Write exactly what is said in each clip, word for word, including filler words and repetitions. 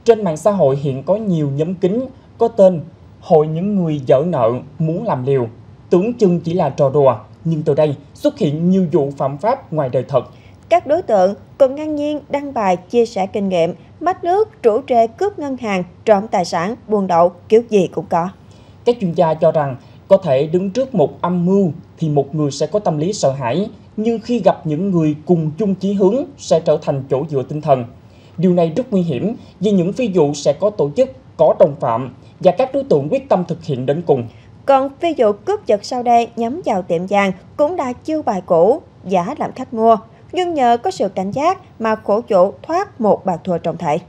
Trên mạng xã hội hiện có nhiều nhóm kín có tên Hội những người dở nợ muốn làm liều. Tưởng chừng chỉ là trò đùa, nhưng từ đây xuất hiện nhiều vụ phạm pháp ngoài đời thật. Các đối tượng còn ngang nhiên đăng bài chia sẻ kinh nghiệm, mách nước, rủ rê cướp ngân hàng, trộm tài sản, buôn lậu, kiểu gì cũng có. Các chuyên gia cho rằng có thể đứng trước một âm mưu thì một người sẽ có tâm lý sợ hãi, nhưng khi gặp những người cùng chung chí hướng sẽ trở thành chỗ dựa tinh thần. Điều này rất nguy hiểm vì những phi vụ sẽ có tổ chức, có đồng phạm và các đối tượng quyết tâm thực hiện đến cùng. Còn phi vụ cướp giật sau đây nhắm vào tiệm vàng cũng là chiêu bài cũ, giả làm khách mua. Nhưng nhờ có sự cảnh giác mà khổ chủ thoát một bạc thua trọng thể.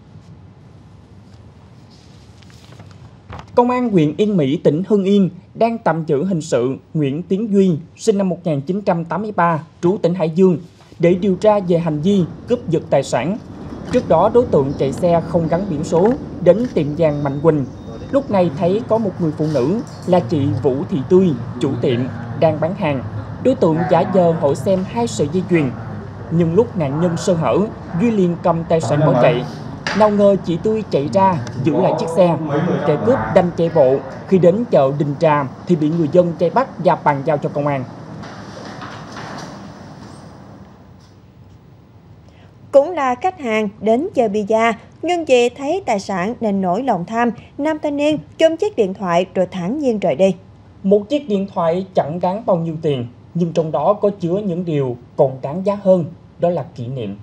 Công an huyện Yên Mỹ, tỉnh Hưng Yên đang tạm giữ hình sự Nguyễn Tiến Duy, sinh năm một nghìn chín trăm tám mươi ba, trú tỉnh Hải Dương, để điều tra về hành vi cướp giật tài sản. Trước đó, đối tượng chạy xe không gắn biển số đến tiệm vàng Mạnh Quỳnh. Lúc này thấy có một người phụ nữ là chị Vũ Thị Tươi, chủ tiệm, đang bán hàng. Đối tượng giả vờ hỏi xem hai sợi dây chuyền. Nhưng lúc nạn nhân sơ hở, Duy liền cầm tài sản bỏ chạy. Nào ngờ chị Tươi chạy ra giữ lại chiếc xe. Kẻ cướp đành chạy bộ. Khi đến chợ Đình Trà thì bị người dân vây bắt và bàn giao cho công an. Cũng là khách hàng đến chơi bida, nhưng vì thấy tài sản nên nổi lòng tham, nam thanh niên chôm chiếc điện thoại rồi thản nhiên rời đi. Một chiếc điện thoại chẳng đáng bao nhiêu tiền, nhưng trong đó có chứa những điều còn đáng giá hơn, đó là kỷ niệm.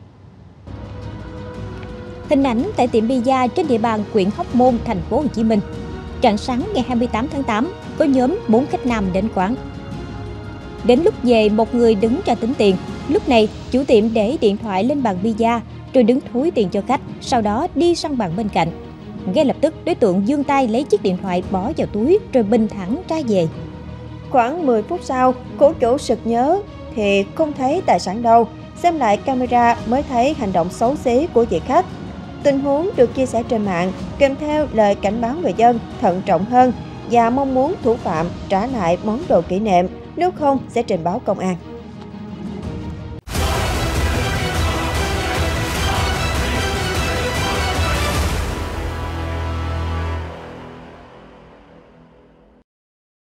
Hình ảnh tại tiệm bida trên địa bàn huyện Hóc Môn, thành phố Hồ Chí Minh. Rạng sáng ngày hai mươi tám tháng tám, có nhóm bốn khách nam đến quán. Đến lúc về, một người đứng ra tính tiền. Lúc này, chủ tiệm để điện thoại lên bàn bida rồi đứng thúi tiền cho khách, sau đó đi sang bàn bên cạnh. Ngay lập tức, đối tượng giương tay lấy chiếc điện thoại bỏ vào túi rồi bình thản ra về. Khoảng mười phút sau, cô chủ sực nhớ thì không thấy tài sản đâu. Xem lại camera mới thấy hành động xấu xí của vị khách. Tình huống được chia sẻ trên mạng kèm theo lời cảnh báo người dân thận trọng hơn và mong muốn thủ phạm trả lại món đồ kỷ niệm, nếu không sẽ trình báo công an.